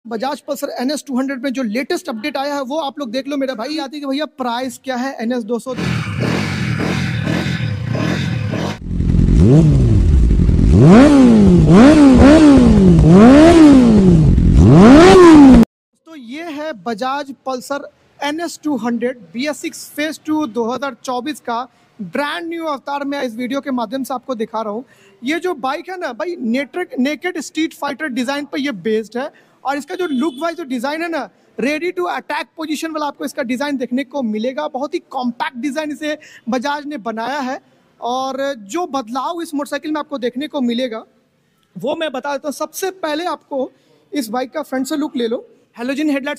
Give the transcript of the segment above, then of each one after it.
Bajaj Pulsar NS 200 में जो latest update आया है वो आप लोग देख लो मेरा भाई। आती है कि भैया प्राइस क्या है NS 200। तो ये है Bajaj Pulsar NS 200 BS6 phase 2 2024 का ब्रांड न्यू अवतार में इस वीडियो के माध्यम से आपको दिखा रहा हूँ। ये जो बाइक है ना भाई, नेकेड स्ट्रीट फाइटर डिजाइन पर ये बेस्ड है और इसका जो लुक वाइज जो डिजाइन है ना, रेडी टू अटैक पोजीशन वाला आपको इसका डिजाइन देखने को मिलेगा। बहुत ही कॉम्पैक्ट डिजाइन इसे बजाज ने बनाया है और जो बदलाव इस मोटरसाइकिल में आपको देखने को मिलेगा वो मैं बता देता हूँ। सबसे पहले आपको इस बाइक का फ्रंट से लुक ले लो। हेलोजन हेडलाइट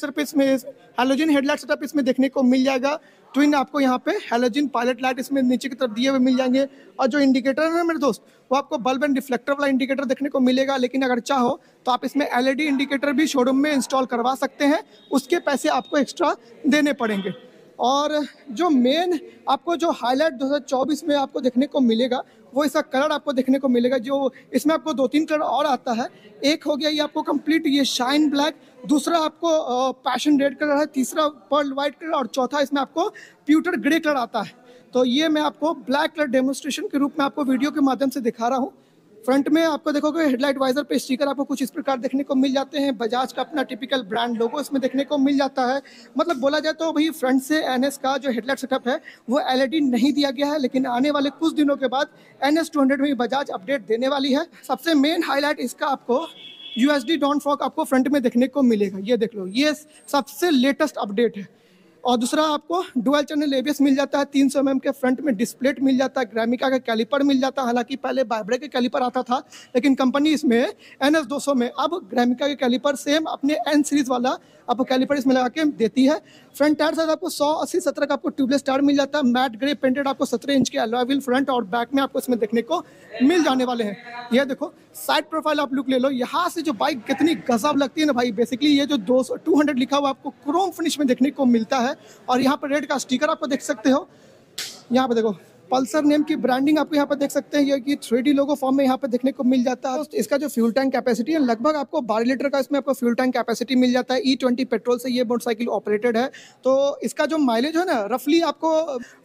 सेटअप इसमें देखने को मिल जाएगा। ट्विन आपको यहाँ पे हेलोजन पायलट लाइट इसमें नीचे की तरफ दिए हुए मिल जाएंगे और जो इंडिकेटर है मेरे दोस्त वो आपको बल्ब एंड रिफ्लेक्टर वाला इंडिकेटर देखने को मिलेगा। लेकिन अगर चाहो तो आप इसमें LED इंडिकेटर भी शोरूम में इंस्टॉल करवा सकते हैं, उसके पैसे आपको एक्स्ट्रा देने पड़ेंगे। और जो मेन आपको जो हाईलाइट 2024 में आपको देखने को मिलेगा वो इसका कलर आपको देखने को मिलेगा। जो इसमें आपको 2-3 कलर और आता है। एक हो गया ये आपको कंप्लीट ये शाइन ब्लैक, दूसरा आपको पैशन रेड कलर है, तीसरा पर्ल वाइट कलर और चौथा इसमें आपको प्यूटर ग्रे कलर आता है। तो ये मैं आपको ब्लैक कलर डेमोन्स्ट्रेशन के रूप में आपको वीडियो के माध्यम से दिखा रहा हूँ। फ्रंट में आपको देखोगे हेडलाइट वाइजर पे स्टिकर आपको कुछ इस प्रकार देखने को मिल जाते हैं। बजाज का अपना टिपिकल ब्रांड लोगो इसमें देखने को मिल जाता है। मतलब बोला जाए तो भाई फ्रंट से NS का जो हेडलाइट सेटअप है वो LED नहीं दिया गया है, लेकिन आने वाले कुछ दिनों के बाद NS 200 में बजाज अपडेट देने वाली है। सबसे मेन हाईलाइट इसका आपको USD डॉन फॉग आपको फ्रंट में देखने को मिलेगा। ये देख लो, ये सबसे लेटेस्ट अपडेट है। और दूसरा आपको डुअल चैनल ABS मिल जाता है। 300 mm के फ्रंट में डिस्प्लेट मिल जाता है। ग्रामिका का कैलिपर मिल जाता है। हालांकि पहले वाइब्रे के कैलिपर आता था, लेकिन कंपनी इसमें NS 200 में अब ग्रामिका के कैलिपर सेम अपने N सीरीज वाला आपको कैलिपर इसमें लगा के देती है। फ्रंट टायर साइज आपको 100/80/70 का आपको ट्यूबलेस टायर मिल जाता है। मैट ग्रे पेंटेड आपको 17 इंच के अलॉय व्हील फ्रंट और बैक में आपको इसमें देखने को मिल जाने वाले हैं। ये देखो साइड प्रोफाइल आप लुक ले लो। यहाँ से जो बाइक कितनी गजब लगती है ना भाई। बेसिकली ये जो 200 लिखा हुआ आपको क्रोम फिनिश में देखने को मिलता है और यहाँ पर रेड का स्टिकर आपको देख सकते हो। यहाँ पे देखो पल्सर नेम की ब्रांडिंग आपको यहाँ पर देख सकते हैं। ये कि 3D लोगो फॉर्म में यहाँ पे देखने को मिल जाता है। इसका जो फ्यूल टैंक कैपेसिटी है लगभग आपको 12 लीटर का इसमें आपको फ्यूल टैंक कैपेसिटी मिल जाता है। E20 पेट्रोल से ये मोटरसाइकिल ऑपरेटेड है। तो इसका जो माइलेज है ना रफली आपको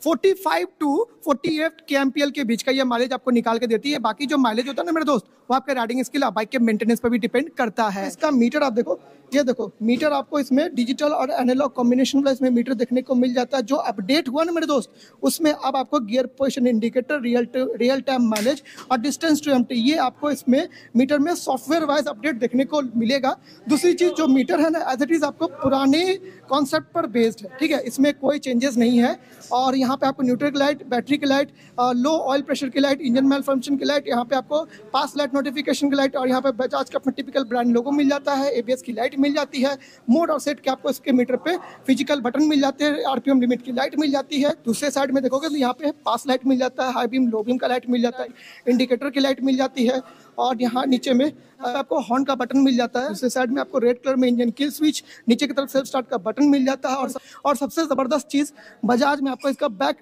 45 to 48 kmpl के बीच का ये माइलेज आपको निकाल के देती है। बाकी जो माइलेज होता है ना मेरे दोस्त वो आपके राइडिंग स्किल बाइक के मेंटेनेंस पर भी डिपेंड करता है। इसका मीटर आप देखो, ये देखो मीटर आपको इसमें डिजिटल और एनालॉग कॉम्बिनेशन वाला इसमें मीटर देखने को मिल जाता है। जो अपडेट हुआ ना मेरे दोस्त उसमें अब आपको gear position indicator, real time mileage और डिस्टेंस टू एम्प्टी ये आपको इसमें मीटर में सॉफ्टवेयर वाइज अपडेट देखने को मिलेगा। दूसरी चीज जो मीटर है ना एज इट इज आपको पुराने कॉन्सेप्ट पर बेस्ड है, ठीक है। इसमें कोई चेंजेस नहीं है। और यहाँ पे आपको न्यूट्रल की लाइट, बैटरी की लाइट, लो ऑयल प्रेशर की लाइट, इंजन मेल फंक्शन की लाइट, यहाँ पे आपको पास लाइट नोटिफिकेशन की लाइट और यहाँ पे बजाज का अपना टिपिकल ब्रांड लोगो मिल जाता है। ABS की लाइट मिल जाती है। मोड और सेट के आपको इसके मीटर पे फिजिकल बटन मिल जाते हैं। RPM लिमिट की लाइट मिल जाती है। दूसरे साइड में देखोगे तो यहाँ पे पास लाइट मिल जाता है, हाई बीम लो बीम का लाइट मिल जाता है, इंडिकेटर की लाइट मिल जाती है और यहाँ नीचे में आपको हॉर्न का बटन मिल जाता है। दूसरे साइड में आपको रेड कलर में इंजन किल स्विच, नीचे की तरफ सेल्फ स्टार्ट का बटन मिल जाता है। और सबसे ज़बरदस्त चीज़ बजाज में आपको इसका बैक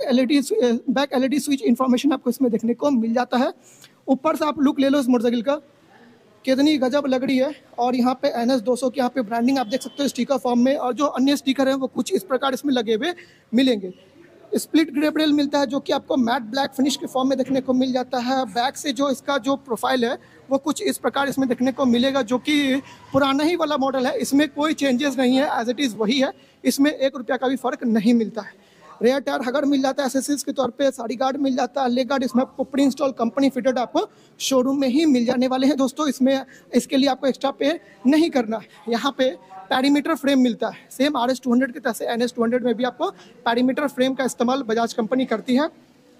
LED स्विच इंफॉर्मेशन आपको इसमें देखने को मिल जाता है। ऊपर से आप लुक ले लो इस मोटरसाइकिल का, कितनी गजब लग रही है। और यहाँ पे NS 200 की यहाँ पे ब्रांडिंग आप देख सकते हो स्टिकर फॉर्म में। और जो अन्य स्टिकर हैं वो कुछ इस प्रकार इसमें लगे हुए मिलेंगे। स्प्लिट ग्रेप रेल मिलता है जो कि आपको मैट ब्लैक फिनिश के फॉर्म में देखने को मिल जाता है। बैक से जो इसका जो प्रोफाइल है वो कुछ इस प्रकार इसमें देखने को मिलेगा, जो कि पुराना ही वाला मॉडल है। इसमें कोई चेंजेस नहीं है, एज इट इज़ वही है। इसमें 1 रुपया का भी फर्क नहीं मिलता है। रेयर टायर हगर मिल जाता है एसेसरीज के तौर पे। साड़ी गार्ड मिल जाता है। लेग गार्ड इसमें आपको प्री इंस्टॉल कंपनी फिटेड आपको शोरूम में ही मिल जाने वाले हैं दोस्तों। इसमें इसके लिए आपको एक्स्ट्रा पे नहीं करना है। यहाँ पे पैरीमीटर फ्रेम मिलता है सेम RS 200 के तरह से NS 200 में भी आपको पैरीमीटर फ्रेम का इस्तेमाल बजाज कंपनी करती है।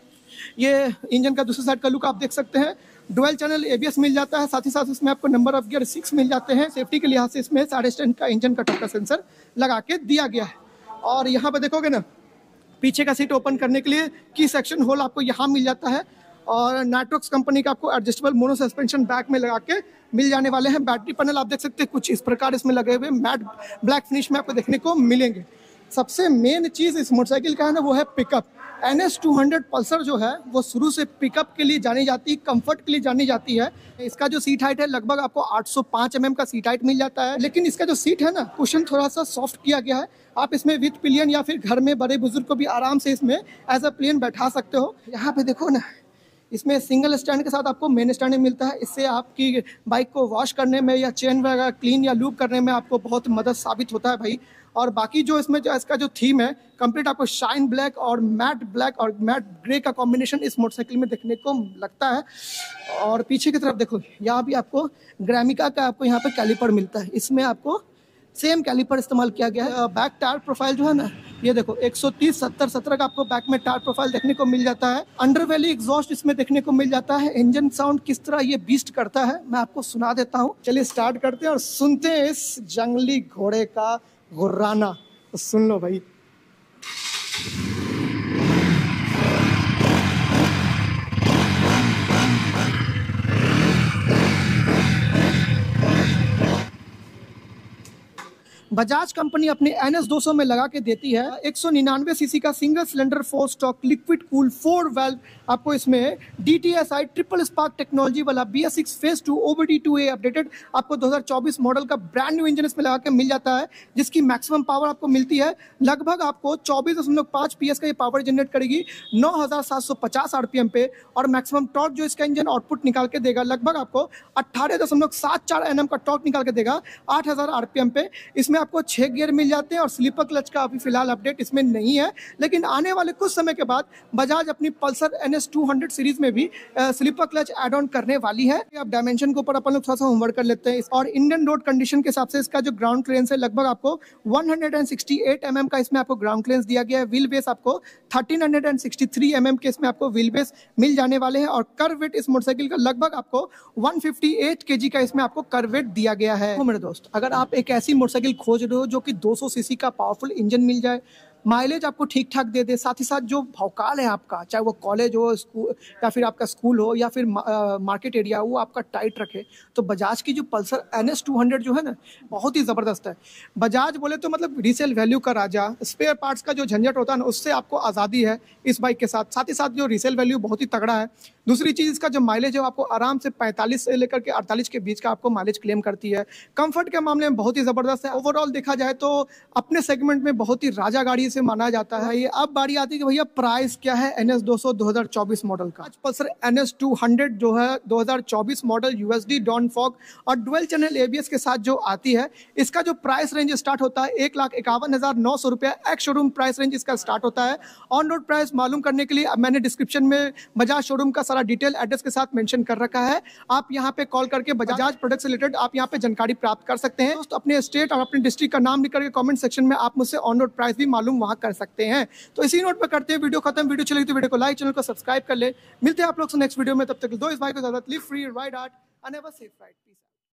ये इंजन का दूसरी साइड का लुक आप देख सकते हैं। डुअल चैनल ABS मिल जाता है। साथ ही साथ इसमें आपको नंबर ऑफ गियर 6 मिल जाते हैं। सेफ्टी के लिहाज से इसमें 10.5 का इंजन का टक्कर सेंसर लगा के दिया गया है। और यहाँ पे देखोगे ना पीछे का सीट ओपन करने के लिए की सेक्शन होल आपको यहाँ मिल जाता है। और नाइट्रोक्स कंपनी का आपको एडजस्टेबल मोनो सस्पेंशन बैक में लगा के मिल जाने वाले हैं। बैटरी पैनल आप देख सकते हैं कुछ इस प्रकार इसमें लगे हुए मैट ब्लैक फिनिश में आपको देखने को मिलेंगे। सबसे मेन चीज़ इस मोटरसाइकिल का है ना वो है पिकअप। NS200 पल्सर जो है वो शुरू से पिकअप के लिए जानी जाती है, कंफर्ट के लिए जानी जाती है। इसका जो सीट हाइट है लगभग आपको 805 mm का सीट हाइट मिल जाता है, लेकिन इसका जो सीट है ना कुशन थोड़ा सा सॉफ्ट किया गया है। आप इसमें विथ पिलियन या फिर घर में बड़े बुजुर्ग को भी आराम से इसमें एज अ प्लेन बैठा सकते हो। यहाँ पे देखो ना, इसमें सिंगल स्टैंड के साथ आपको मेन स्टैंड मिलता है। इससे आपकी बाइक को वॉश करने में या चेन वगैरह क्लीन या लूप करने में आपको बहुत मदद साबित होता है भाई। और बाकी जो इसमें जो इसका जो थीम है कंप्लीट आपको शाइन ब्लैक और मैट ग्रे का कॉम्बिनेशन इस मोटरसाइकिल में देखने को लगता है। और पीछे की तरफ देखो, यहाँ भी आपको ग्रामिका का आपको यहाँ पे कैलिपर मिलता है। इसमें आपको सेम कैलिपर इस्तेमाल किया गया है। बैक टायर प्रोफाइल जो है ना, ये देखो 130-70-17 का आपको बैक में टायर प्रोफाइल देखने को मिल जाता है। अंडरवेली एग्जॉस्ट इसमें देखने को मिल जाता है। इंजन साउंड किस तरह ये बीस्ट करता है मैं आपको सुना देता हूँ। चलिए स्टार्ट करते हैं और सुनते हैं इस जंगली घोड़े का गुर्राना। तो सुन लो भाई। बजाज कंपनी अपने NS200 में लगा के देती है 199 सीसी का single cylinder 4 stroke liquid cool 4 valve. आपको इसमें DTSI ट्रिपल स्पार्क टेक्नोलॉजी वाला BS6 फेज 2 OBD2A अपडेटेड आपको 2024 मॉडल का ब्रांड न्यू इंजन इसमें लगा के मिल जाता है, जिसकी मैक्सिमम पावर आपको मिलती है लगभग आपको 24.5 PS का ये पावर जनरेट करेगी 9750 RPM पे। और मैक्सिमम टॉर्क जो इसका इंजन आउटपुट निकाल के देगा लगभग आपको 18.74 Nm का टॉर्क निकाल के देगा 8000 RPM पे। इसमें आपको 6 गियर मिल जाते हैं और स्लीपर क्लच का अभी फिलहाल अपडेट इसमें नहीं है, लेकिन आने वाले कुछ समय के बाद बजाज अपनी पल्सर NS200 सीरीज में भी स्लीपर क्लच ऐड ऑन करने वाली है। अब डायमेंशन के ऊपर अपन लोग थोड़ा सा होमवर्क कर लेते हैं। और इंडियन रोड कंडीशन के हिसाब से इसका जो ग्राउंड क्लियरेंस है लगभग आपको 168 mm का इसमें आपको ग्राउंड क्लियरेंस दिया गया है। व्हील बेस आपको 1363 mm के इसमें आपको व्हील बेस मिल जाने वाले हैं। और कर्व वेट इस मोटरसाइकिल का लगभग आपको 158 kg का इसमें आपको कर्व वेट दिया गया है। मेरे दोस्त, अगर आप एक ऐसी मोटरसाइकिल खोज रहे हो जो कि 200 सीसी का पावरफुल इंजन मिल जाए, माइलेज आपको ठीक ठाक दे दे, साथ ही साथ जो भौकाल है आपका, चाहे वो कॉलेज हो, स्कूल या फिर आपका स्कूल हो या फिर मार्केट एरिया हो, वो आपका टाइट रखे, तो बजाज की जो पल्सर NS200 जो है ना बहुत ही ज़बरदस्त है। बजाज बोले तो मतलब रीसेल वैल्यू का राजा। स्पेयर पार्ट्स का जो झंझट होता है ना उससे आपको आज़ादी है इस बाइक के साथ ही साथ जो रीसेल वैल्यू बहुत ही तगड़ा है। दूसरी चीज़, इसका जो माइलेज है वो आपको आराम से 45 से लेकर के 48 के बीच का आपको माइलेज क्लेम करती है। कंफर्ट के मामले में बहुत ही ज़बरदस्त है। ओवरऑल देखा जाए तो अपने सेगमेंट में बहुत ही राजा गाड़ी से माना जाता है। ये अब बारी आती है कि भैया प्राइस क्या है NS200 2024 मॉडल का। आज पल्सर NS200 जो है 2024 मॉडल USD डॉन फॉग और डुअल चैनल ABS के साथ जो आती है, इसका जो प्राइस रेंज स्टार्ट होता है 1,51,900 रुपया। एक्स शोरूम प्राइस रेंज इसका स्टार्ट होता है। ऑन रोड प्राइस मालूम करने के लिए मैंने डिस्क्रिप्शन में बजाज शोरूम का सारा डिटेल एड्रेस के साथ मेंशन कर रखा है। आप यहाँ पे कॉल करके बजाज प्रोडक्ट से रिलेटेड आप यहाँ पे जानकारी प्राप्त कर सकते हैं। दोस्तों, अपने स्टेट और अपने डिस्ट्रिक्ट का नाम लिख करके कमेंट सेक्शन में आप मुझसे ऑन रोड प्राइस भी मालूम वहाँ कर सकते हैं। तो इसी नोट पे करते हैं वीडियो खत्म। वीडियो चलेगी तो वीडियो को लाइक, चैनल को सब्सक्राइब कर ले। मिलते हैं आप लोग से नेक्स्ट वीडियो में, तब तक दो इस भाई को ज़्यादा live free, ride hard and have a safe ride. Piece.